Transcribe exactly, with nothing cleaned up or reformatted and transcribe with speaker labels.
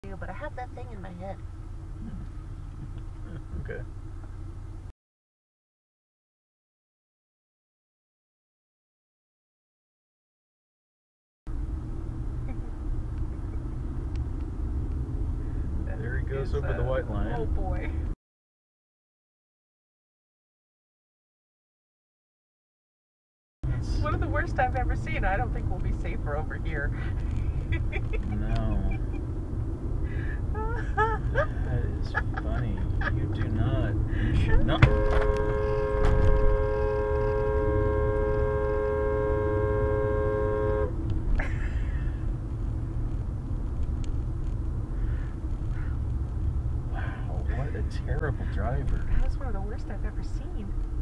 Speaker 1: But I have that thing in my head.
Speaker 2: Okay. There he goes over the white line.
Speaker 1: Oh boy. It's one of the worst I've ever seen. I don't think we'll be safer over here.
Speaker 2: No. That is funny. You do not. You should not. Wow, what a terrible driver.
Speaker 1: That was one of the worst I've ever seen.